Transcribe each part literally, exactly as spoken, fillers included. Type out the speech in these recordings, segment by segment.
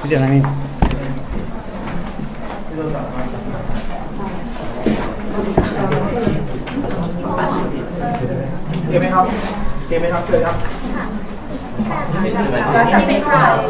เดี๋ยวนะนี่เกมไหมครับเกมไหมครับเชิญครับที่เป็นข่าว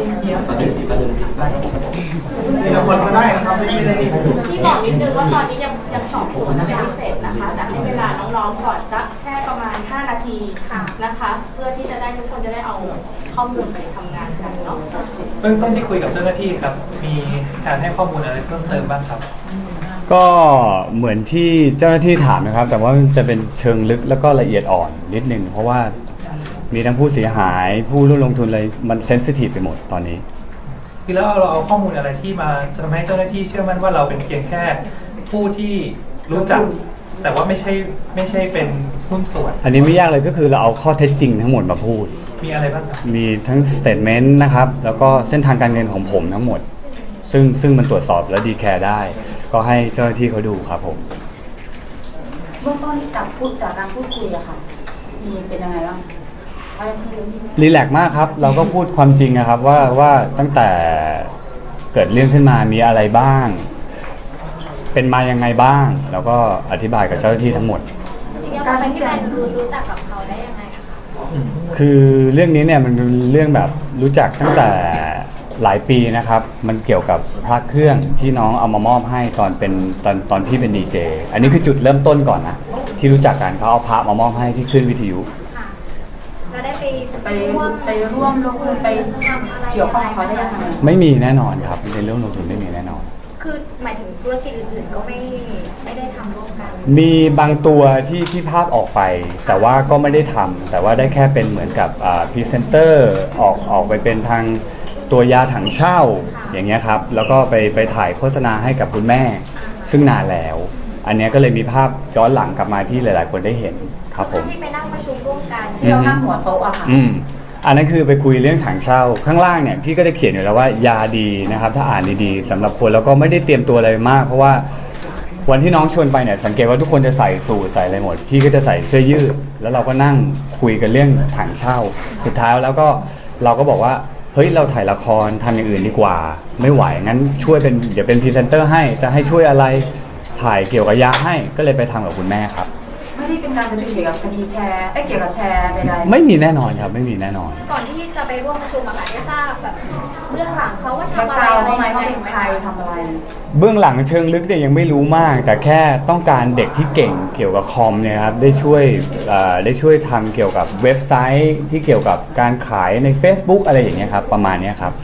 ทีละคนก็ได้นะครับไม่ได้ที่บอกนิดนึงว่าตอนนี้ยังยังสอบสวนอะไรพิเศษนะคะแต่ให้เวลาน้องๆก่อนสักแค่ประมาณห้านาทีนะคะเพื่อที่จะได้ทุกคนจะได้เอาข้อมูลไปทำงานกันเนาะเบื้องต้นที่คุยกับเจ้าหน้าที่ครับมีการให้ข้อมูลอะไรเพิ่มเติมบ้างครับก็เหมือนที่เจ้าหน้าที่ถามนะครับแต่ว่าจะเป็นเชิงลึกแล้วก็ละเอียดอ่อนนิดนึงเพราะว่ามีทั้งผู้เสียหายผู้ร่วมลงทุนอะไรมันเซนซิทีฟไปหมดตอนนี้คือแล้วเราเอาข้อมูลอะไรที่มาจะทำให้เจ้าหน้าที่เชื่อมั่นว่าเราเป็นเพียงแค่ผู้ที่รู้จักแต่ว่าไม่ใช่ไม่ใช่เป็นหุ้นส่วนอันนี้ไม่ยากเลยก็คือเราเอาข้อเท็จจริงทั้งหมดมาพูดมีอะไรบ้างมีทั้งสเตทเมนต์นะครับแล้วก็เส้นทางการเงินของผมทั้งหมดซึ่งซึ่งมันตรวจสอบและดีแคร์ได้ก็ให้เจ้าหน้าที่เขาดูครับผมเบื้องต้นจากพูดจากการพูดคุยอะค่ะมีเป็นยังไงบ้างรีแลกซ์มากครับเราก็พูดความจริงนะครับว่าว่าตั้งแต่เกิดเรื่องขึ้นมามีอะไรบ้างเป็นมายังไงบ้างแล้วก็อธิบายกับเจ้าหน้าที่ทั้งหมดการที่แมนรู้จักกับเขาได้ยังไงคือเรื่องนี้เนี่ยมันเป็นเรื่องแบบรู้จักตั้งแต่หลายปีนะครับมันเกี่ยวกับพระเครื่องที่น้องเอามามอบให้ตอนเป็นตอนตอนที่เป็นดีเจอันนี้คือจุดเริ่มต้นก่อนนะที่รู้จักกันเขาเอาพระมามอบให้ที่ขึ้นวิทยุแล้วได้ไปไปไปร่วมลงทุนไปเกี่ยวข้องกับเขาได้ยังไงไม่มีแน่นอนครับในเรื่องลงทุนไม่มีแน่นอนคือหมายถึงธุรกิจอื่นๆก็ไม่ไม่ได้ทำร่วมกันมีบางตัวที่ที่ภาพออกไปแต่ว่าก็ไม่ได้ทำแต่ว่าได้แค่เป็นเหมือนกับพรีเซนเตอร์ออกออกไปเป็นทางตัวยาถังเช่าอย่างเงี้ยครับแล้วก็ไปไปถ่ายโฆษณาให้กับคุณแม่ซึ่งนานแล้วอันนี้ก็เลยมีภาพย้อนหลังกลับมาที่หลายๆคนได้เห็นครับผมที่ไปนั่งประชุมร่วมกันที่เรานั่งหัวโต๊ะอะค่ะอืมอันนั้นคือไปคุยเรื่องถังเช่าข้างล่างเนี่ยพี่ก็ได้เขียนอยู่แล้วว่ายาดีนะครับถ้าอ่านดีๆสำหรับคนแล้วก็ไม่ได้เตรียมตัวอะไรมากเพราะว่าวันที่น้องชวนไปเนี่ยสังเกตว่าทุกคนจะใส่สูทใส่อะไรหมดพี่ก็จะใส่เสื้อยืดแล้วเราก็นั่งคุยกันเรื่องถังเช่าสุดท้ายแล้วก็เราก็บอกว่าเฮ้ยเราถ่ายละครทำอย่างอื่นดีกว่าไม่ไหวงั้นช่วยเป็นเดี๋ยวเป็นพรีเซนเตอร์ให้จะให้ช่วยอะไรถ่ายเกี่ยวกับยาให้ก็เลยไปทำกับคุณแม่ครับไม่ได้เป็นการประชุมเกี่ยวกับคดีแชร์ไอ้เกี่ยวกับแชร์ใดๆไม่มีแน่นอนครับไม่มีแน่นอนก่อนที่จะไปร่วมประชุมอะค่ะได้ทราบแบบเบื้องหลังเขาว่าทำอะไรอะไรยังไงเขาเป็นใครทำอะไรเบื้องหลังเชิงลึกเนี่ยยังไม่รู้มากแต่แค่ต้องการเด็กที่เก่งเกี่ยวกับคอมเนี่ยครับได้ช่วยได้ช่วยทำเกี่ยวกับเว็บไซต์ที่เกี่ยวกับการขายใน Facebook อะไรอย่างเงี้ยครับประมาณนี้ครับ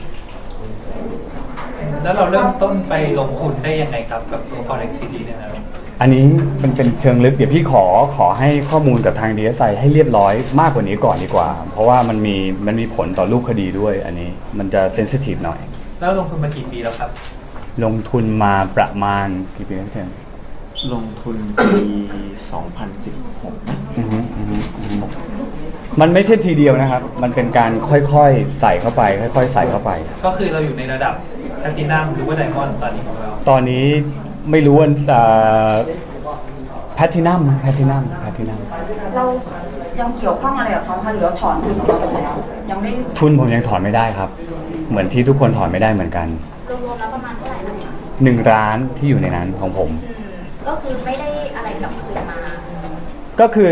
แล้วเราเริ่มต้นไปลงทุนได้ยังไงครับกับตัว Forex ซี ดี เนี่ยนะครับอันนี้มันเป็นเชิงลึกเดี๋ยวพี่ขอขอให้ข้อมูลกับทาง ดี เอส ไอ ให้เรียบร้อยมากกว่านี้ก่อนดีกว่าเพราะว่ามันมีมันมีผลต่อรูปคดีด้วยอันนี้มันจะเซนซิทีฟหน่อยแล้วลงทุนมากี่ปีแล้วครับลงทุนมาประมาณกี่ปีแล้วเพื่อนลงทุนปีสองพันสิบหกอือฮึอือฮึมันไม่ใช่ทีเดียวนะครับมันเป็นการค่อยๆใส่เข้าไปค่อยๆใส่เข้าไปก็คือเราอยู่ในระดับแพลตินัมหรือว่าไดมอนด์ตอนนี้ของเราตอนนี้ไม่รู้ว่าแพลตินัมแพลตินัมแพลตินัมเรายังเกี่ยวข้องอะไรกับเขาคะหรือเราถอนทุนออกมาไปแล้วยังไม่ทุนผมยังถอนไม่ได้ครับเหมือนที่ทุกคนถอนไม่ได้เหมือนกันรวมๆแล้วประมาณเท่าไหร่นะคะหนึ่งล้านที่อยู่ในนั้นของผมก็คือไม่ได้อะไรกลับคืนมาก็คือ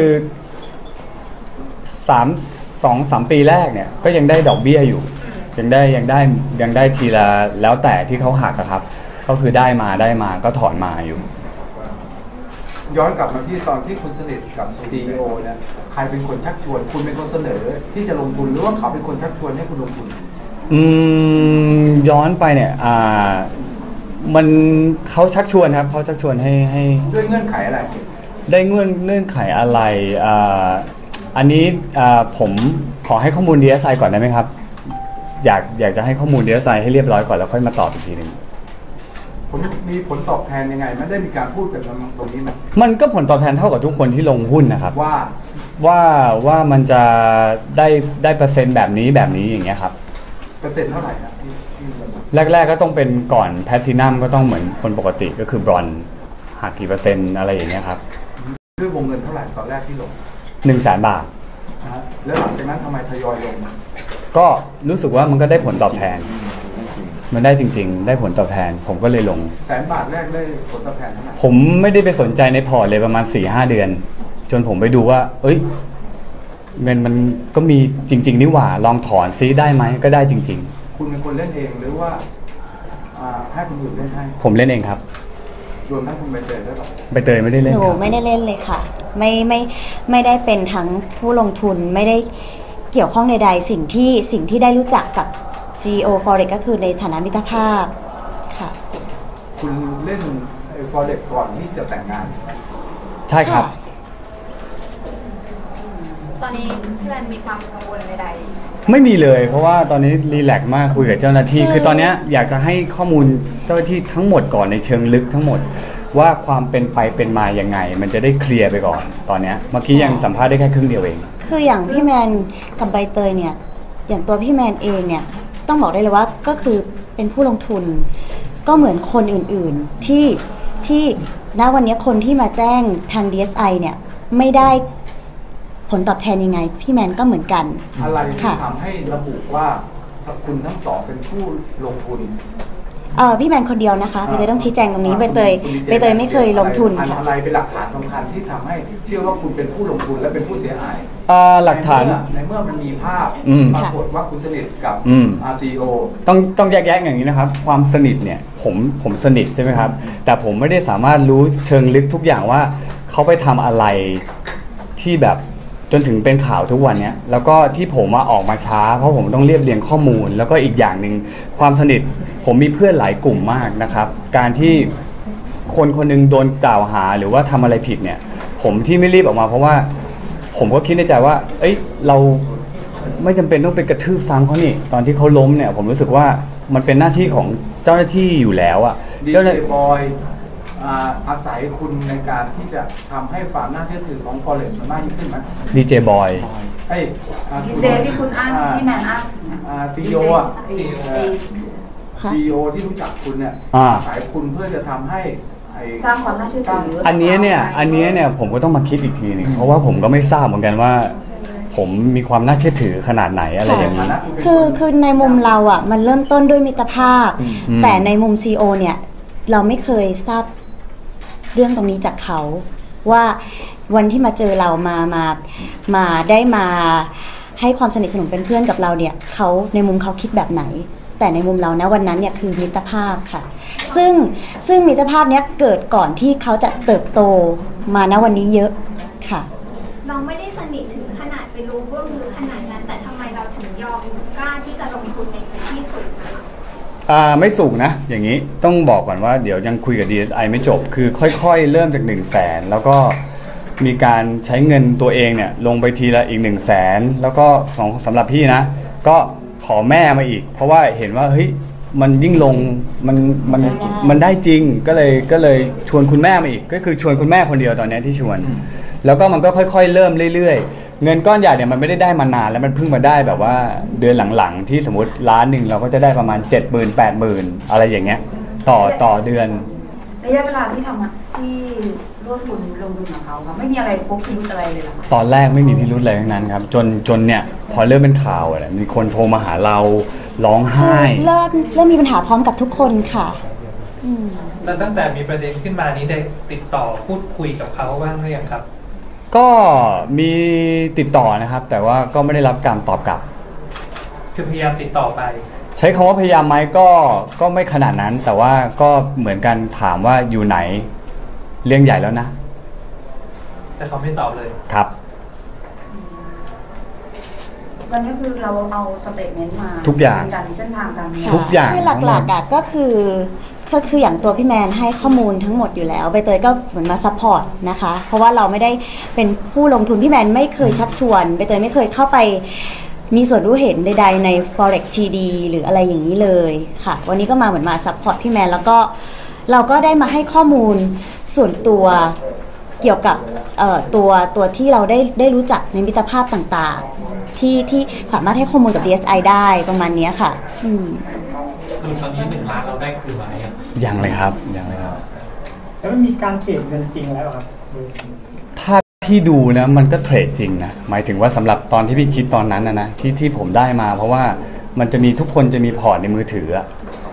สามสองสามปีแรกเนี่ยก็ยังได้ดอกเบี้ยอยู่ยังได้ยังได้ยังได้ทีละแล้วแต่ที่เขาหักครับก็คือได้มาได้มาก็ถอนมาอยู่ย้อนกลับมาที่ตอนที่คุณสนิทกับ ซี อี โอ เนี่ยใครเป็นคนชักชวนคุณเป็นคนเสนอที่จะลงทุนหรือว่าเขาเป็นคนชักชวนให้คุณลงทุนอืมย้อนไปเนี่ยอ่ามันเขาชักชวนครับเขาชักชวนให้ให้ด้วยเงื่อนไขอะไรได้เงื่อนเงื่อนไขอะไรอ่าอันนี้อ่าผมขอให้ข้อมูล ดี เอส ไอ ก่อนได้ไหมครับอยากอยากจะให้ข้อมูล ดี เอส ไอ ให้เรียบร้อยก่อนแล้วค่อยมาตอบอีกทีนึงมีผลตอบแทนยังไงไม่ได้มีการพูดกันตรงนี้ไหมมันก็ผลตอบแทนเท่ากับทุกคนที่ลงหุ้นนะครับว่าว่าว่ามันจะได้ได้เปอร์เซ็นต์แบบนี้แบบนี้อย่างเงี้ยครับเปอร์เซ็นต์เท่าไหร่ครับแรกๆก็ต้องเป็นก่อนแพลตินัมก็ต้องเหมือนคนปกติก็คือบรอนซ์หักกี่เปอร์เซ็นต์อะไรอย่างเงี้ยครับด้วยวงเงินเท่าไหร่ตอนแรกที่ลงหนึ่งแสนบาทแล้วหลังจากนั้นทำไมทยอยลงก็รู้สึกว่ามันก็ได้ผลตอบแทนมันได้จริงๆได้ผลตอบแทนผมก็เลยลงแสนบาทแรกได้ผลตอบแทนเท่าไหร่ผมไม่ได้ไปสนใจในพอร์ตเลยประมาณ สี่ห้า เดือนจนผมไปดูว่าเอ้ยเงินมันก็มีจริงๆนี่หว่าลองถอนซิได้ไหมก็ได้จริงๆคุณเป็นคนเล่นเองหรือว่าให้คนอื่นเล่นให้ผมเล่นเองครับรวมทั้งคุณใบเตยด้วยหรอใบเตยไม่ได้เล่นหนูไม่ได้เล่นเลยค่ะไม่ไม่ไม่ได้เป็นทั้งผู้ลงทุนไม่ได้เกี่ยวข้องใดๆสิ่งที่สิ่งที่ได้รู้จักกับ ซี อี โอ Forex ก็คือในฐานะมิตรภาพค่ะคุณเล่น Forex ก่อนที่จะแต่งงานใช่ครับตอนนี้พี่แมนมีความกังวลใดๆไม่มีเลยเพราะว่าตอนนี้รีแลกซ์มากคุยกับเจ้าหน้าที่คือตอนนี้อยากจะให้ข้อมูลเจ้าหน้าที่ทั้งหมดก่อนในเชิงลึกทั้งหมดว่าความเป็นไปเป็นมายังไงมันจะได้เคลียร์ไปก่อนตอนนี้เมื่อกี้ยังสัมภาษณ์ได้แค่ครึ่งเดียวเองคืออย่างพี่แมนกับใบเตยเนี่ยอย่างตัวพี่แมนเองเนี่ยต้องบอกได้เลยว่าก็คือเป็นผู้ลงทุนก็เหมือนคนอื่นๆที่ที่ณวันนี้คนที่มาแจ้งทาง ดี เอส ไอ เนี่ยไม่ได้ผลตอบแทนยังไงพี่แมนก็เหมือนกันอะไรที่ทำให้ระบุว่าคุณทั้งสองเป็นผู้ลงทุนเออพี่แมนคนเดียวนะคะใบเตยต้องชี้แจงตรงนี้ใบเตยใบเตยไม่เคยลงทุนค่ะอะไรเป็นหลักฐานสำคัญที่ทำให้เชื่อว่าคุณเป็นผู้ลงทุนและเป็นผู้เสียหายหลักฐานในเมื่อมันมีภาพปรากฏว่าคุณสนิทกับ อาร์ ซี โอต้องต้องแยกแยะอย่างนี้นะครับความสนิทเนี่ยผมผมสนิทใช่ไหมครับแต่ผมไม่ได้สามารถรู้เชิงลึกทุกอย่างว่าเขาไปทำอะไรที่แบบจนถึงเป็นข่าวทุกวันนี้แล้วก็ที่ผมมาออกมาช้าเพราะผมต้องเรียบเรียงข้อมูลแล้วก็อีกอย่างหนึ่งความสนิทผมมีเพื่อนหลายกลุ่มมากนะครับการที่คนคนนึงโดนกล่าวหาหรือว่าทำอะไรผิดเนี่ยผมที่ไม่รีบออกมาเพราะว่าผมก็คิดในใจว่าเอ้ยเราไม่จำเป็นต้องไปกระทืบซ้ำเขานี่ตอนที่เขาล้มเนี่ยผมรู้สึกว่ามันเป็นหน้าที่ของเจ้าหน้าที่อยู่แล้วอะเจ้าหน้าที่บอยอาศัยคุณในการที่จะทำให้ความน่าเชื่อถือของ Forex มันมากยิ่งขึ้นไหมดีเจบอยเอ้ยดีเจที่คุณอ้างที่แมนอ้างซีอีโออ่ะซีอีโอที่รู้จักคุณเนี่ยอาศัยคุณเพื่อจะทำให้สร้างความน่าเชื่อถืออันนี้เนี่ยอันนี้เนี่ยผมก็ต้องมาคิดอีกทีนึงเพราะว่าผมก็ไม่ทราบเหมือนกันว่าผมมีความน่าเชื่อถือขนาดไหนอะไรอย่างนี้คือคือในมุมเราอ่ะมันเริ่มต้นด้วยมิตรภาพแต่ในมุม ซี อี โอ เนี่ยเราไม่เคยทราบเรื่องตรงนี้จากเขาว่าวันที่มาเจอเรามามามาได้มาให้ความสนิทสนมเป็นเพื่อนกับเราเนี่ยเขาในมุมเขาคิดแบบไหนแต่ในมุมเรานะวันนั้นเนี่ยคือมิตรภาพค่ะซึ่งซึ่งมิตรภาพเนี้ยเกิดก่อนที่เขาจะเติบโตมาณวันนี้เยอะค่ะเราไม่ได้สนิทถึงขนาดไปรู้ว่ามือขนาดนั้นแต่ทำไมเราถึงยอมกล้าที่จะลงทุนในที่สุดอ่าไม่สูงนะอย่างนี้ต้องบอกก่อนว่าเดี๋ยวยังคุยกับ ดี เอส ไอ ไม่จบคือค่อยๆเริ่มจากหนึ่งแสนแล้วก็มีการใช้เงินตัวเองเนี่ยลงไปทีละอีกหนึ่งแสนแล้วก็ของสำหรับพี่นะก็ขอแม่มาอีกเพราะว่าเห็นว่าเฮ้ยมันยิ่งลงมันมันมันได้จริงก็เลยก็เลยชวนคุณแม่มาอีกก็คือชวนคุณแม่คนเดียวตอนนี้ที่ชวนแล้วก็มันก็ค่อยๆเริ่มเรื่อยๆเงินก้อนใหญ่เนี่ยมันไม่ได้ได้มานานแล้วมันเพิ่งมาได้แบบว่าเดือนหลังๆที่สมมติล้านหนึ่งเราก็จะได้ประมาณ เจ็ดหมื่น แปดหมื่น อะไรอย่างเงี้ยต่อต่อเดือนระยะเวลาที่ทำที่ร่วมทุนลงทุนของเขาครับไม่มีอะไรพบพิรุธอะไรเลยหรอตอนแรกไม่มีพิรุธอะไรทั้งนั้นครับจนจนเนี่ยพอเริ่มเป็นข่าวอ่ะมีคนโทรมาหาเราร้องไห้เริ่มเริ่มมีปัญหาพร้อมกับทุกคนค่ะแล้วตั้งแต่มีประเด็นขึ้นมานี้ได้ติดต่อพูดคุยกับเขาบ้างหรือยังครับก็มีติดต่อนะครับแต่ว่าก็ไม่ได้รับการตอบกลับคือพยายามติดต่อไปใช้คำว่าพยายามไหมก็ก็ไม่ขนาดนั้นแต่ว่าก็เหมือนกันถามว่าอยู่ไหนเรื่องใหญ่แล้วนะแต่เขาไม่ตอบเลยครับวันนี้คือเราเอาสเตทเมนต์มาทุกอย่างการเส้นทางการทุกอย่างคือหลักๆอ่ะก็คือก็คืออย่างตัวพี่แมนให้ข้อมูลทั้งหมดอยู่แล้วใบเตยก็เหมือนมาซัพพอร์ตนะคะเพราะว่าเราไม่ได้เป็นผู้ลงทุนพี่แมนไม่เคยชักชวนใบเตยไม่เคยเข้าไปมีส่วนรู้เห็นใดๆใน Forex ที ดี หรืออะไรอย่างนี้เลยค่ะวันนี้ก็มาเหมือนมาซัพพอร์ตพี่แมนแล้วก็เราก็ได้มาให้ข้อมูลส่วนตัวเกี่ยวกับตัวตัวที่เราได้ได้รู้จักในมิตรภาพต่างๆที่ที่สามารถให้ข้อมูลกับ ดี เอส ไอ ได้ประมาณนี้ค่ะอืมคือตอนนี้หนึ่งล้านเราได้คืนไหมยังเลยครับยังเลยครับแล้วมันมีการเทรดเงินจริงแล้วครับถ้าพี่ดูนะมันก็เทรดจริงนะหมายถึงว่าสำหรับตอนที่พี่คิดตอนนั้นนะนะที่ที่ผมได้มาเพราะว่ามันจะมีทุกคนจะมีพอร์ตในมือถือ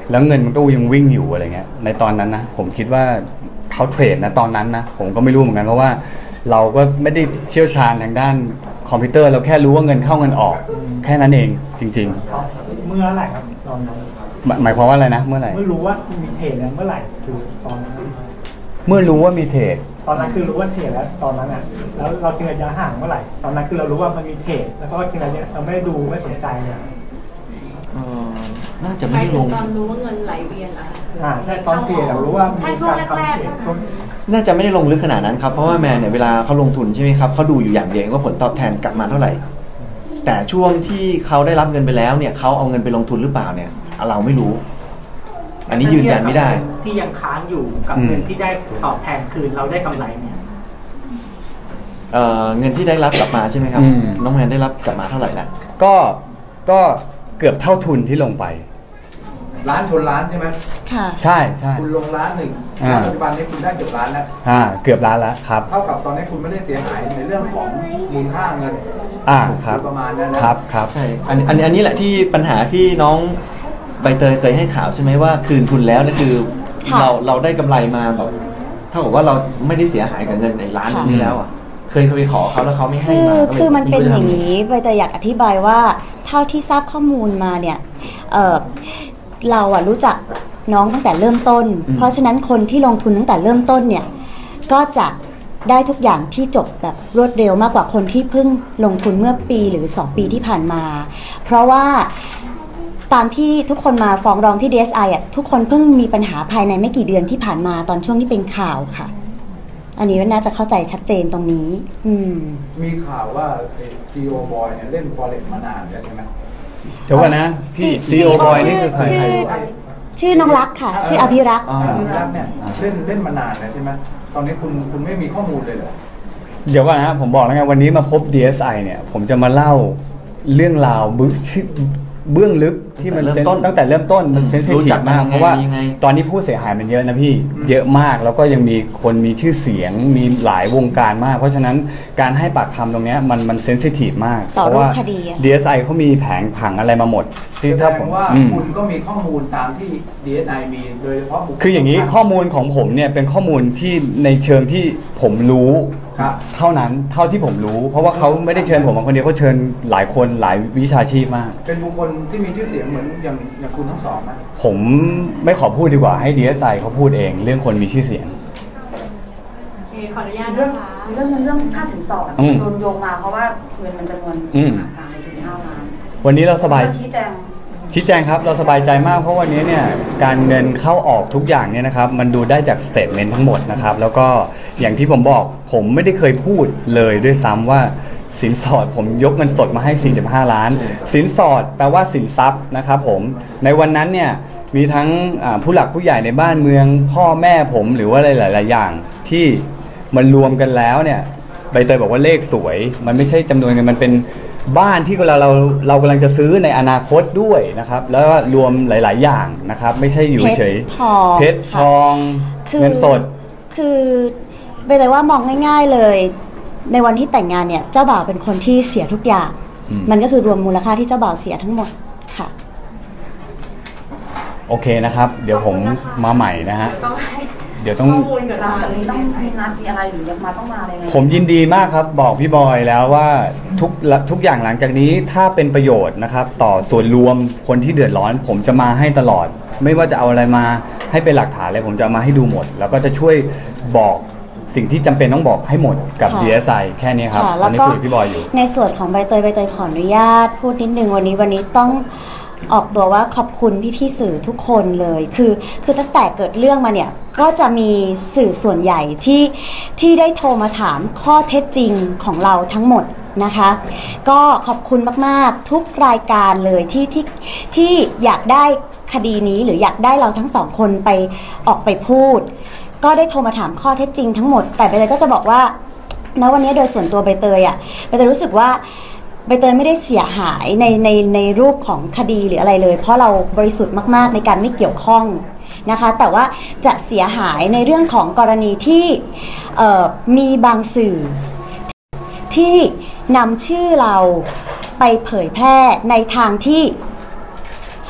แล้วเงินมันก็ยังวิ่งอยู่อะไรเงี้ยในตอนนั้นนะผมคิดว่าเขาเทรดนะตอนนั้นนะผมก็ไม่รู้เหมือนกันเพราะว่าเราก็ไม่ได้เชี่ยวชาญทางด้านคอมพิวเตอร์เราแค่รู้ว่าเงินเข้าเงินออกแค่นั้นเองจริงๆเมื่อไหร่ครับตอนนั้นหมายความว่าอะไรนะเมื่อไหร่เมื่อรู้ว่ามีเทรดแล้วเมื่อไหร่คือตอนนั้นเมื่อรู้ว่ามีเทรดตอนนั้นคือรู้ว่าเทรดแล้วตอนนั้นอ่ะแล้วเราทิ้งระยะห่างเมื่อไหร่ตอนนั้นคือเรารู้ว่ามันมีเทรดแล้วก็ทิ้งระยะเราไม่ได้ดูไม่สนใจเลยเอ่อน่าจะหไม่มายได้ถึลงงตอนรู้ว่าเงินไหลเวียนเหรอคะอ่าใช่ตอนเทรดเรารู้ว่ามีแค่ช่วงการทำแรกเทรๆดนะคะน่าจะไม่ได้ลงลึกขนาดนั้นครับเพราะว่าแมนเนี่ยเวลาเขาลงทุนใช่ไหมครับเขาดูอยู่อย่างเดียวว่าผลตอบแทนกลับมาเท่าไหร่แต่ช่วงที่เขาได้รับเงินไปแล้วเนี่ยเขาเอาเงินไปลงทุนหรือเปล่าเนี่ยเราไม่รู้ อันนี้ยืนยันไม่ได้ที่ยังค้างอยู่กับเงินที่ได้ตอบแทนคืนเราได้กำไรเนี่ยเอ่อเงินที่ได้รับกลับมาใช่ไหมครับอืมน้องแมนได้รับกลับมาเท่าไหร่ละก็ก็เกือบเท่าทุนที่ลงไปล้านชนล้านใช่ไหมค่ะใช่ใช่คุณลงล้านหนึ่งอ่าปัจจุบันนี้คุณได้เกือบล้านแล้วอ่าเกือบล้านแล้วครับเท่ากับตอนนี้คุณไม่ได้เสียหายในเรื่องของมูลค่าเงินอ่าครับประมาณนั้นนะครับครับใช่อันอันอันนี้แหละที่ปัญหาที่น้องใบเตยเคยให้ข่าวใช่ไหมว่าคืนทุนแล้วนี่คือค่ะเราเราได้กำไรมาแบบเท่ากับว่าเราไม่ได้เสียหายกับเงินในล้านค่ะนี้แล้วอ่ะเคยเคยไปขอเขาแล้วเขาไม่ให้คือมาก็ลยคือมันเป็นไรู้อย่างจะทำนี้ใบเตยอยากอธิบายว่าเท่าที่ทราบข้อมูลมาเนี่ยเอ่อเราอะรู้จักน้องตั้งแต่เริ่มต้น เพราะฉะนั้นคนที่ลงทุนตั้งแต่เริ่มต้นเนี่ยก็จะได้ทุกอย่างที่จบแบบรวดเร็วมากกว่าคนที่เพิ่งลงทุนเมื่อปีหรือสองปีที่ผ่านมา เพราะว่าตามที่ทุกคนมาฟ้องร้องที่ ดี เอส ไอ อ่ะทุกคนเพิ่งมีปัญหาภายในไม่กี่เดือนที่ผ่านมาตอนช่วงที่เป็นข่าวค่ะ อันนี้น่าจะเข้าใจชัดเจนตรงนี้ อืมมีข่าวว่าซีอีโอบอยเนี่ยเล่นฟอเร็กมานานแล้วใช่ไหมเดี๋ยวก่อนนะพี่ซีซีอีโอโอบอยนี่คือใครชื่อ ชื่อน้องรักค่ะ ชื่ออภิรักษ์อ่าคุณรักเนี่ยเล่นเล่นมานานแล้วใช่ไหมตอนนี้คุณคุณไม่มีข้อมูลเลยเหรอเดี๋ยวก่อนนะผมบอกแล้วไงวันนี้มาพบ ดี เอส ไอ เนี่ยผมจะมาเล่าเรื่องราวบึ้เบื้องลึกที่มันตั้งแต่เริ่มต้นตั้งแต่เริ่มต้นมันอืมเซนซิรู้ทีจัฟกกันมากยังไงเพราะว่ายังไงตอนนี้ผู้เสียหายมันเยอะนะพี่เยอะมากแล้วก็ยังมีคนมีชื่อเสียงมีหลายวงการมาก เพราะฉะนั้นการให้ปากคำตรงเนี้ยมันมันเซนซิทีฟมากต่อเพราะว่ารูปคดีอะดี เอส ไอ เขามีแผงผังอะไรมาหมดที่แสถ้าดผมงว่าอืมคุณก็มีข้อมูลตามที่ ดี เอส ไอ มีโดยเฉพาะบุคคลคืออย่างนี้ข้อมูลของผมเนี่ยเป็นข้อมูลที่ในเชิงที่ผมรู้ครับเท่านั้นเท่าที่ผมรู้ เพราะว่าเขาไม่ได้เชิญผมมาคนเดียวเขาเชิญหลายคนหลายวิชาชีพมากเป็นบุคคลที่มีชื่อเสียงเหมือนอย่างอย่างคุณทั้งสองนะผมไม่ขอพูดดีกว่าให้ ดี เอส ไอ เขาพูดเองเรื่องคนมีชื่อเสียงโอเคขออนุญาตเรื่องนะคะเรื่องเงินเรื่องค่าสินสอดอืมโดนโยงมาเพราะว่าเงินมันจำนวนอืมมหาศาลในสิบห้าล้านวันนี้เราสบายเรชี้แจงชี้แจงครับเราสบายใจมากเพราะวันนี้เนี่ยการเงินเข้าออกทุกอย่างเนี่ยนะครับมันดูได้จากสเตทเมนต์ทั้งหมดนะครับแล้วก็อย่างที่ผมบอกผมไม่ได้เคยพูดเลยด้วยซ้ำว่าสินสอดผมยกเงินสดมาให้ สี่สิบห้า ล้าน สินสอดแปลว่าสินทรัพย์นะครับผมในวันนั้นเนี่ยมีทั้งอ่าผู้หลักผู้ใหญ่ในบ้านเมืองพ่อแม่ผมหรือว่าอะไรหลาย ๆ อย่างที่มันรวมกันแล้วเนี่ยใบเตยบอกว่าเลขสวยมันไม่ใช่จำนวนเงินมันเป็นบ้านที่เวลาเราเรากำลังจะซื้อในอนาคตด้วยนะครับแล้วก็รวมหลาย ๆ อย่างนะครับไม่ใช่อยู่เฉยเพชรทองเพชรทองคือเงินสดคือใบเตยว่ามองง่าย ๆเลย ในวันที่แต่งงานเนี่ยเจ้าบ่าวเป็นคนที่เสียทุกอย่างอืมมันก็คือรวมมูลค่าที่เจ้าบ่าวเสียทั้งหมดค่ะโอเคนะครับ เดี๋ยวผมมาใหม่นะฮะต้องให้เดี๋ยวต้องข้อมูลกับหลัทาง งจากนี้ต้องมีนัดมีอะไรหรือยังมาต้องมาอะไรไงผมยินดีมากครับบอกพี่บอยแล้วว่าทุกทุกอย่างหลังจากนี้ถ้าเป็นประโยชน์นะครับต่อส่วนรวมคนที่เดือดร้อน ผมจะมาให้ตลอด ไม่ว่าจะเอาอะไรมาให้เป็นหลักฐานอะไรผมจะเอามาให้ดูหมด แล้วก็จะช่วยบอกสิ่งที่จำเป็นต้องบอกให้หมดกับค่ะดี เอส ไอ แค่นี้ครับค่ะตแล้อวนนี้ก็คุยกับพี่บอยอยู่ในส่วนของใบเตยใบเตยขออนุญาตพูดนิดนึงวันนี้วันนี้ต้องออกตัวว่าขอบคุณพี่ๆสื่อทุกคนเลยคือคือตั้งแต่เกิดเรื่องมาเนี่ยก็จะมีสื่อส่วนใหญ่ที่ที่ได้โทรมาถามข้อเท็จจริงของเราทั้งหมดนะคะ ก็ขอบคุณมากๆทุกรายการเลยที่ที่ที่อยากได้คดีนี้หรืออยากได้เราทั้งสองคนไปออกไปพูด ก็ได้โทรมาถามข้อเท็จจริงทั้งหมดแต่ใบเตยก็จะบอกว่าณวันนี้โดยส่วนตัวใบเตยอ่ะใบเตยรู้สึกว่าใบเตยไม่ได้เสียหายในในในรูปของคดีหรืออะไรเลย เพราะเราบริสุทธิ์มากๆในการไม่เกี่ยวข้องนะคะแต่ว่าจะเสียหายในเรื่องของกรณีที่เอ่อมีบางสื่อที่นำชื่อเราไปเผยแพร่ในทางที่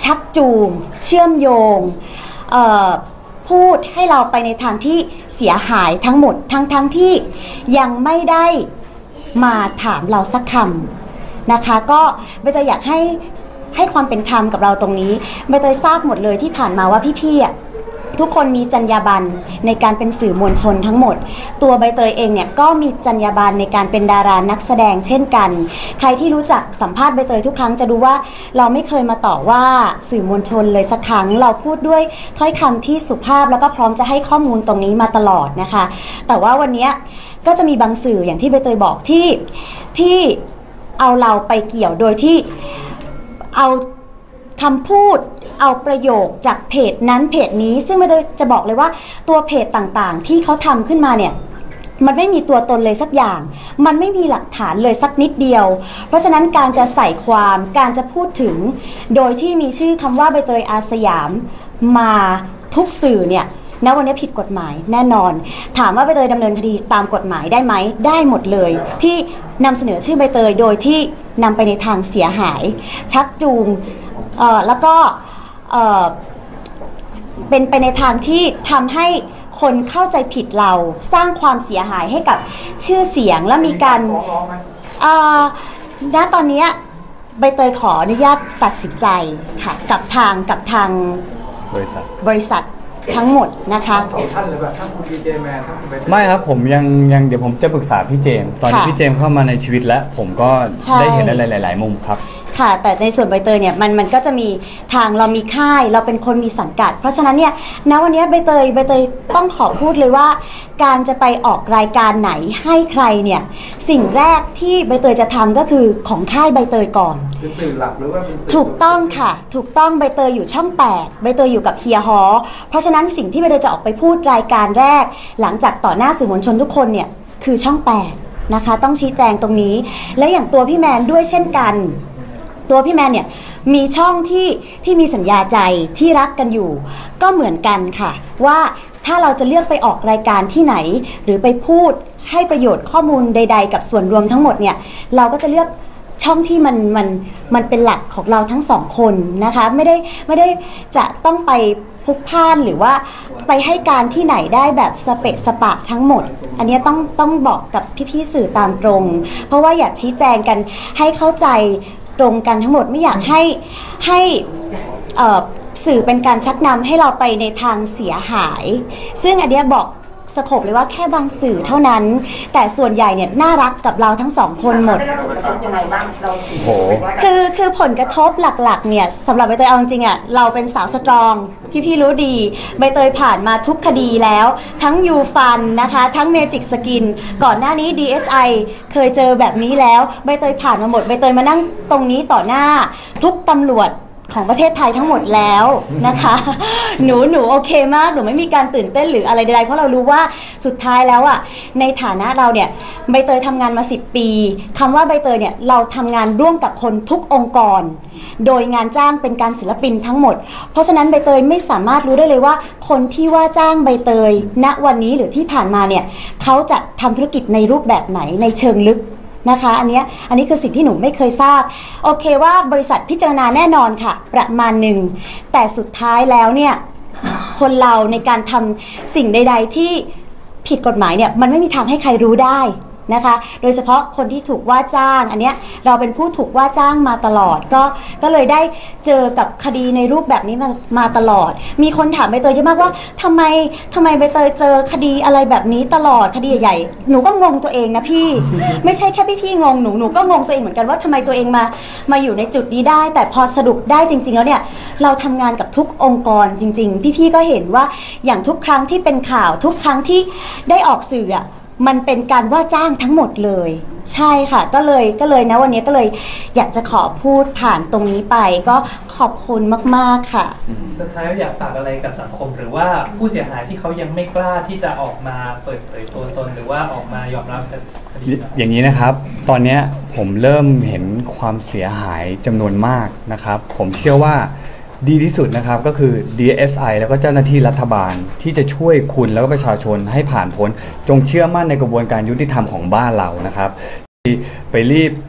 ชักจูงเชื่อมโยงพูดให้เราไปในทางที่เสียหายทั้งหมดทั้งทั้งที่ยังไม่ได้มาถามเราสักคำนะคะก็ใบเตยอยากให้ให้ความเป็นธรรมกับเราตรงนี้ใบเตยทราบหมดเลยที่ผ่านมาว่าพี่ๆอ่ะทุกคนมีจรรยาบรรณในการเป็นสื่อมวลชนทั้งหมดตัวใบเตยเองเนี่ยก็มีจรรยาบรรณในการเป็นดารานักแสดงเช่นกันใครที่รู้จักสัมภาษณ์ใบเตยทุกครั้งจะดูว่าเราไม่เคยมาต่อว่าสื่อมวลชนเลยสักครั้งเราพูดด้วยถ้อยคำที่สุภาพแล้วก็พร้อมจะให้ข้อมูลตรงนี้มาตลอดนะคะแต่ว่าวันนี้ก็จะมีบางสื่ออย่างที่ใบเตยบอกที่ที่เอาเราไปเกี่ยวโดยที่เอาคำพูดเอาประโยคจากเพจนั้นเพจนี้ซึ่งไม่ได้จะบอกเลยว่าตัวเพจต่างๆที่เขาทำขึ้นมาเนี่ยมันไม่มีตัวตนเลยสักอย่างมันไม่มีหลักฐานเลยสักนิดเดียวเพราะฉะนั้นการจะใส่ความการจะพูดถึงโดยที่มีชื่อคำว่าใบเตยอาสยามมาทุกสื่อเนี่ยณวันนี้ผิดกฎหมายแน่นอนถามว่าใบเตยดำเนินคดีตามกฎหมายได้ไหมได้หมดเลยที่นำเสนอชื่อใบเตยโดยที่นำไปในทางเสียหายชักจูงเอ่อแล้วก็เอ่อเป็นไปในทางที่ทำให้คนเข้าใจผิดเราสร้างความเสียหายให้กับชื่อเสียงและมีการเอ่อณตอนนี้ใบเตยขออนุญาตตัดสินใจค่ะกับทางกับทางบริษัทบริษัททั้งหมดนะคะสองท่านเลยแบบทั้งคุณดีเจแมนทั้งคุณใบเตยไม่ครับผมยังยังเดี๋ยวผมจะปรึกษาพี่เจมตอนนี้พี่เจมเข้ามาในชีวิตแล้วผมก็ได้เห็นอะไรหลายๆมุมครับค่ะแต่ในส่วนใบเตยเนี่ยมันมันก็จะมีทางเรามีค่ายเราเป็นคนมีสังกัดเพราะฉะนั้นเนี่ยณวันนี้ใบเตยใบเตยต้องขอพูดเลยว่าการจะไปออกรายการไหนให้ใครเนี่ยสิ่งแรกที่ใบเตยจะทำก็คือของค่ายใบเตยก่อนเป็นสื่อหลักหรือว่าเป็นสื่อถูกต้องค่ะถูกต้องใบเตยอยู่ช่องแปดใบเตยอยู่กับเฮียฮอเพราะฉะนั้นสิ่งที่ใบเตยจะออกไปพูดรายการแรกหลังจากต่อหน้าสื่อมวลชนทุกคนเนี่ยคือช่องแปดนะคะต้องชี้แจงตรงนี้และอย่างตัวพี่แมนด้วยเช่นกันตัวพี่แมนเนี่ยมีช่องที่ที่มีสัญญาใจที่รักกันอยู่ก็เหมือนกันค่ะว่าถ้าเราจะเลือกไปออกรายการที่ไหนหรือไปพูดให้ประโยชน์ข้อมูลใดๆกับส่วนรวมทั้งหมดเนี่ยเราก็จะเลือกช่องที่มันมันมันเป็นหลักของเราทั้งสองคนนะคะไม่ได้ไม่ได้จะต้องไปพลุกพล่านหรือว่าไปให้การที่ไหนได้แบบสเปะสปะทั้งหมดอันนี้ต้องต้องบอกกับพี่ๆสื่อตามตรงเพราะว่าอยากชี้แจงกันให้เข้าใจตรงกันทั้งหมดไม่อยากให้ให้สื่อเป็นการชักนำให้เราไปในทางเสียหายซึ่งอันนี้บอกสโคปเลยว่าแค่บางสื่อเท่านั้นแต่ส่วนใหญ่เนี่ยน่ารักกับเราทั้งสองคนหมดยังไงบ้างเราโอ้คือคือผลกระทบหลักๆเนี่ยสำหรับใบเตยเอาจริงๆอ่ะเราเป็นสาวสตรองพี่ๆรู้ดีใบเตยผ่านมาทุกคดีแล้วทั้งยูฟันนะคะทั้งเมจิกสกินก่อนหน้านี้ ดี เอส ไอ เคยเจอแบบนี้แล้วใบเตยผ่านมาหมดใบเตยมานั่งตรงนี้ต่อหน้าทุกตำรวจของประเทศไทยทั้งหมดแล้วนะคะหนูหนูโอเคมากหนูไม่มีการตื่นเต้นหรืออะไรใดๆเพราะเรารู้ว่าสุดท้ายแล้วอ่ะในฐานะเราเนี่ยใบเตยทำงานมาสิบปีคำว่าใบเตยเนี่ยเราทำงานร่วมกับคนทุกองค์กรโดยงานจ้างเป็นการศิลปินทั้งหมดเพราะฉะนั้นใบเตยไม่สามารถรู้ได้เลยว่าคนที่ว่าจ้างใบเตยณวันนี้หรือที่ผ่านมาเนี่ยเขาจะทำธุรกิจในรูปแบบไหนในเชิงลึกนะคะอันนี้อันนี้คือสิ่งที่หนูไม่เคยทราบโอเคว่าบริษัทพิจารณาแน่นอนค่ะประมาณหนึ่งแต่สุดท้ายแล้วเนี่ยคนเราในการทำสิ่งใดๆที่ผิดกฎหมายเนี่ยมันไม่มีทางให้ใครรู้ได้นะคะโดยเฉพาะคนที่ถูกว่าจ้างอันเนี้ยเราเป็นผู้ถูกว่าจ้างมาตลอดก็ก็เลยได้เจอกับคดีในรูปแบบนี้มามาตลอดมีคนถามใบเตยเยอะมากว่าทำไมทำไมใบเตยเจอคดีอะไรแบบนี้ตลอดคดีใหญ่ๆหนูก็งงตัวเองนะพี่ ไม่ใช่แค่พี่ๆงงหนูหนูก็งงตัวเองเหมือนกันว่าทำไมตัวเองมามาอยู่ในจุดนี้ได้แต่พอสรุปได้จริงๆแล้วเนี่ยเราทำงานกับทุกองค์กรจริงๆพี่ๆก็เห็นว่าอย่างทุกครั้งที่เป็นข่าวทุกครั้งที่ได้ออกสื่ออะมันเป็นการว่าจ้างทั้งหมดเลยใช่ค่ะก็เลยก็เลยนะวันนี้ก็เลยอยากจะขอพูดผ่านตรงนี้ไปก็ขอบคุณมากๆค่ะสุดท้ายอยากฝากอะไรกับสังคมหรือว่าผู้เสียหายที่เขายังไม่กล้าที่จะออกมาเปิดเผยตัวตนหรือว่าออกมายอมรับกันอย่างนี้นะครับตอนนี้ผมเริ่มเห็นความเสียหายจำนวนมากนะครับผมเชื่อว่าดีที่สุดนะครับก็คือ ดี เอส ไอ แล้วก็เจ้าหน้าที่รัฐบาลที่จะช่วยคุณแล้วก็ประชาชนให้ผ่านพ้นจงเชื่อมั่นในกระบวนการยุติธรรมของบ้านเรานะครับไปรีบ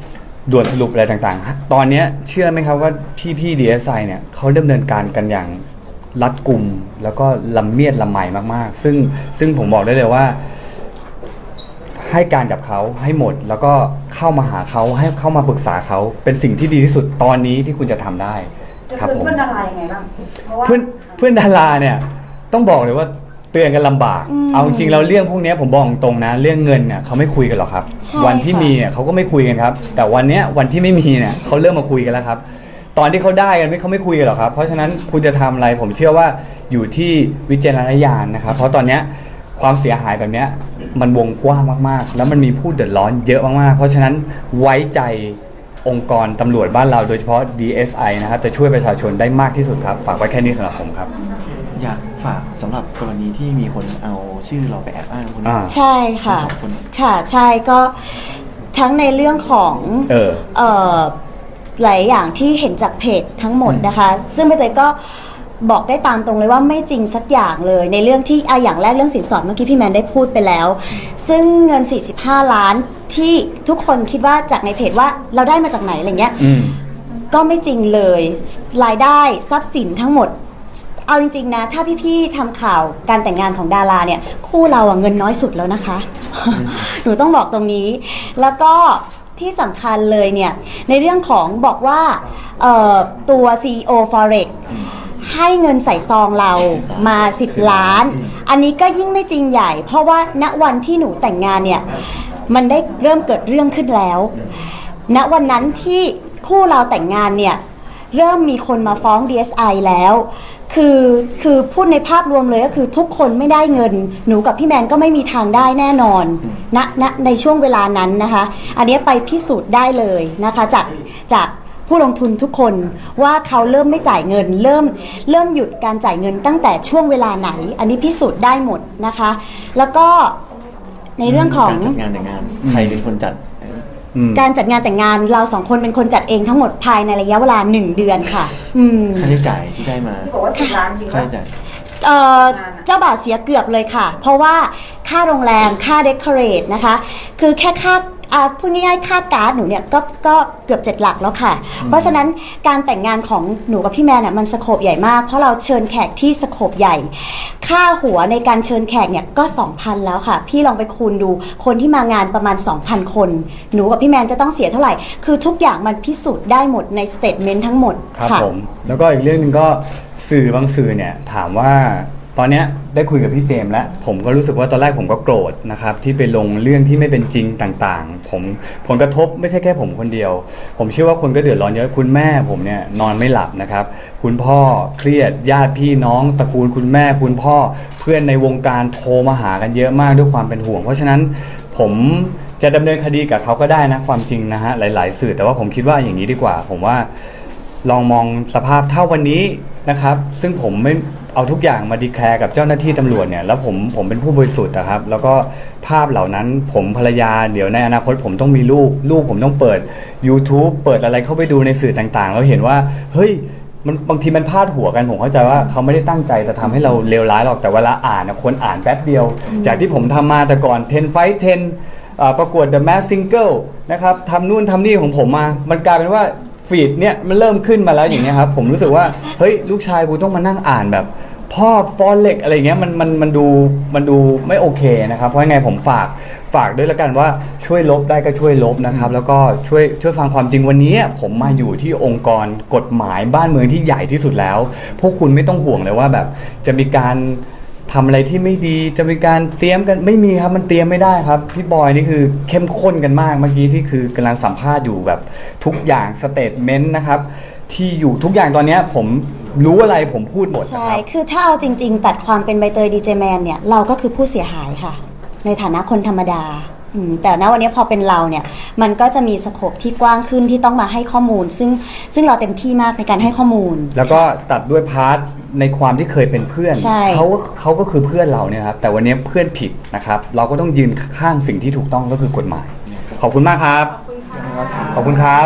ด่วนสรุปอะไรต่างๆตอนนี้เชื่อไหมครับว่าพี่ๆ ดี เอส ไอ เนี่ยเขาดำเนินการกันอย่างรัดกุมแล้วก็ละเมียดละไมมากๆซึ่งซึ่งผมบอกได้เลยว่าให้การกับเขาให้หมดแล้วก็เข้ามาหาเขาให้เข้ามาปรึกษาเขาเป็นสิ่งที่ดีที่สุดตอนนี้ที่คุณจะทำได้ครับผมเพื่อนดารายังไงบ้างเพราะว่าเพื่อนเพื่อนดาราเนี่ยต้องบอกเลยว่าเตือนกันลำบาก เอาจริงๆเราเรื่องพวกนี้ผมบอกตรงนะเรื่องเงินเนี่ยเขาไม่คุยกันหรอกครับ วันที่มีเนี่ยเขาก็ไม่คุยกันครับแต่วันเนี้ยวันที่ไม่มีเนี่ยเขาเริ่มมาคุยกันแล้วครับตอนที่เขาได้กันไม่เขาไม่คุยกันหรอกครับเพราะฉะนั้นคุณจะทำอะไรผมเชื่อว่าอยู่ที่วิจารณญาณนะครับเพราะตอนเนี้ยความเสียหายแบบเนี้ยมันวงกว้างมากๆแล้วมันมีผู้เดือดร้อนเยอะมากๆเพราะฉะนั้นไว้ใจองค์กรตำรวจบ้านเราโดยเฉพาะ ดี เอส ไอ นะครับจะช่วยประชาชนได้มากที่สุดครับฝากไว้แค่นี้สำหรับผมครับอยากฝากสำหรับกรณีที่มีคนเอาชื่อเราไปแอบอ้างคนนี้ใช่ค่ะสองคนค่ะใช่ก็ทั้งในเรื่องของเออเอ่อหลายอย่างที่เห็นจากเพจทั้งหมดนะคะซึ่งใบเตยก็บอกได้ตามตรงเลยว่าไม่จริงสักอย่างเลยในเรื่องที่อ่ะอย่างแรกเรื่องสินสอดเมื่อกี้พี่แมนได้พูดไปแล้วซึ่งเงินสี่สิบห้าล้านที่ทุกคนคิดว่าจากในเพจว่าเราได้มาจากไหนอะไรเงี้ยก็ไม่จริงเลยรายได้ทรัพย์สินทั้งหมดเอาจริงๆนะถ้าพี่ๆทำข่าวการแต่งงานของดาราเนี่ยคู่เราอะเงินน้อยสุดแล้วนะคะ หนูต้องบอกตรงนี้แล้วก็ที่สำคัญเลยเนี่ยในเรื่องของบอกว่าตัว ซี อี โอ Forex ให้เงินใส่ซองเรามาสิบล้านอันนี้ก็ยิ่งไม่จริงใหญ่เพราะว่าณวันที่หนูแต่งงานเนี่ยมันได้เริ่มเกิดเรื่องขึ้นแล้วณวันนั้นที่คู่เราแต่งงานเนี่ยเริ่มมีคนมาฟ้อง ดี เอส ไอ แล้วคือคือพูดในภาพรวมเลยก็คือทุกคนไม่ได้เงินหนูกับพี่แมนก็ไม่มีทางได้แน่นอนณณในช่วงเวลานั้นนะคะอันนี้ไปพิสูจน์ได้เลยนะคะจากจากผู้ลงทุนทุกคนว่าเขาเริ่มไม่จ่ายเงินเริ่มเริ่มหยุดการจ่ายเงินตั้งแต่ช่วงเวลาไหนอันนี้พิสูจน์ได้หมดนะคะแล้วก็ในเรื่องของการจัดงานแต่งงานใครเป็นคนจัดการจัดงานแต่งงานเราสองคนเป็นคนจัดเองทั้งหมดภายในระยะเวลาหนึ่งเดือนค่ะค่าใช้จ่ายที่ได้มาที่บอกว่าสิบล้านจริงค่าใช้จ่ายเจ้าบ่าวเสียเกือบเลยค่ะเพราะว่าค่าโรงแรมค่าเดคอเรทนะคะคือแค่ค่าพูดง่ายๆค่าการ์ดหนูเนี่ยก็ก็เกือบเจ็ดหลักแล้วค่ะเพราะฉะนั้นการแต่งงานของหนูกับพี่แมนน่ะมันสโคปใหญ่มากเพราะเราเชิญแขกที่สโคปใหญ่ค่าหัวในการเชิญแขกเนี่ยก็ สองพัน แล้วค่ะพี่ลองไปคูณดูคนที่มางานประมาณ สองพัน คนหนูกับพี่แมนจะต้องเสียเท่าไหร่คือทุกอย่างมันพิสูจน์ได้หมดในสเตทเมนต์ทั้งหมดครับผมแล้วก็อีกเรื่องนึงก็สื่อบางสื่อเนี่ยถามว่าตอนนี้ได้คุยกับพี่เจมส์แล้วผมก็รู้สึกว่าตอนแรกผมก็โกรธนะครับที่ไปลงเรื่องที่ไม่เป็นจริงต่างๆผมผลกระทบไม่ใช่แค่ผมคนเดียวผมเชื่อว่าคนก็เดือดร้อนเยอะคุณแม่ผมเนี่ยนอนไม่หลับนะครับคุณพ่อเครียดญาติพี่น้องตระกูลคุณแม่คุณพ่อเพื่อนในวงการโทรมาหากันเยอะมากด้วยความเป็นห่วงเพราะฉะนั้นผมจะดำเนินคดีกับเขาก็ได้นะความจริงนะฮะหลายๆสื่อแต่ว่าผมคิดว่าอย่างนี้ดีกว่าผมว่าลองมองสภาพเท่าวันนี้นะครับซึ่งผมไม่เอาทุกอย่างมาดีแคร์กับเจ้าหน้าที่ตำรวจเนี่ยแล้วผมผมเป็นผู้บริสุทธิ์นะครับแล้วก็ภาพเหล่านั้นผมภรรยาเดี๋ยวในอนาคตผมต้องมีลูกลูกผมต้องเปิด YouTube เปิดอะไรเข้าไปดูในสื่อต่างๆแล้วเห็นว่าเฮ้ยมันบางทีมันพาดหัวกันผมเข้าใจว่าเขาไม่ได้ตั้งใจจะทำให้เราเลวร้ายหรอกแต่เวลาอ่านคนอ่านแป๊บเดียวจากที่ผมทำมาแต่ก่อนสิบ Fight สิบประกวด The Masked Singer นะครับทำนู่นทำนี่ของผมมามันกลายเป็นว่าฟีดเนี่ยมันเริ่มขึ้นมาแล้วอย่างเงี้ยครับผมรู้สึกว่าเฮ้ยลูกชายกูต้องมานั่งอ่านแบบพ่อฟอนเล็กอะไรเงี้ยมันมันมันดูมันดูไม่โอเคนะครับเพราะไงผมฝากฝากด้วยแล้วกันว่าช่วยลบได้ก็ช่วยลบนะครับแล้วก็ช่วยช่วยฟังความจริงวันนี้ผมมาอยู่ที่องค์กรกฎหมายบ้านเมืองที่ใหญ่ที่สุดแล้วพวกคุณไม่ต้องห่วงเลยว่าแบบจะมีการทำอะไรที่ไม่ดีจะมีการเตรียมกันไม่มีครับมันเตรียมไม่ได้ครับพี่บอยนี่คือเข้มข้นกันมากเมื่อกี้ที่คือกำลังสัมภาษณ์อยู่แบบทุกอย่างสเตทเมนต์นะครับที่อยู่ทุกอย่างตอนนี้ผมรู้อะไรผมพูดหมดใช่คือถ้าเอาจริงๆตัดความเป็นใบเตยดีเจแมนเนี่ยเราก็คือผู้เสียหายค่ะในฐานะคนธรรมดาแต่ณวันนี้พอเป็นเราเนี่ยมันก็จะมีสโคปที่กว้างขึ้นที่ต้องมาให้ข้อมูลซึ่งซึ่งเราเต็มที่มากในการให้ข้อมูลแล้วก็ตัดด้วยพาร์ทในความที่เคยเป็นเพื่อนเขาเขาก็คือเพื่อนเราเนี่ยครับแต่วันนี้เพื่อนผิดนะครับเราก็ต้องยืนข้างสิ่งที่ถูกต้องก็คือกฎหมายขอบคุณมากครับขอบคุณครับ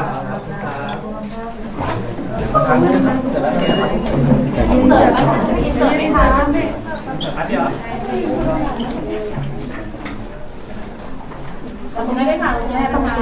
อินเสิร์ตอินเสิร์ตไหมคะเดี๋ยวเราไม่ได้มาเราไม่ได้ต้องมา